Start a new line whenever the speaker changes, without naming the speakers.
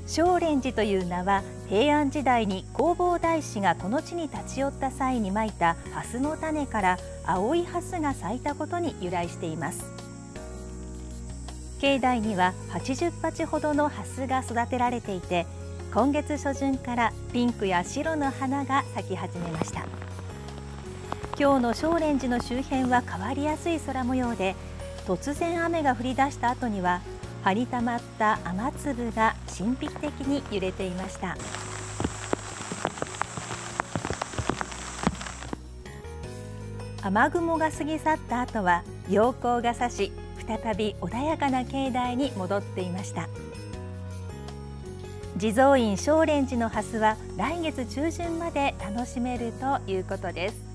聖蓮寺という名は平安時代に弘法大師がこの地に立ち寄った際にまいた蓮の種から青い蓮が咲いたことに由来しています。境内には80鉢ほどの蓮が育てられていて、今月初旬からピンクや白の花が咲き始めました。今日の聖蓮寺の周辺は変わりやすい空模様で、突然雨が降り出した後には葉にたまった雨粒が神秘的に揺れていました。雨雲が過ぎ去った後は陽光が差し、再び穏やかな境内に戻っていました。地蔵院聖蓮寺の蓮は来月中旬まで楽しめるということです。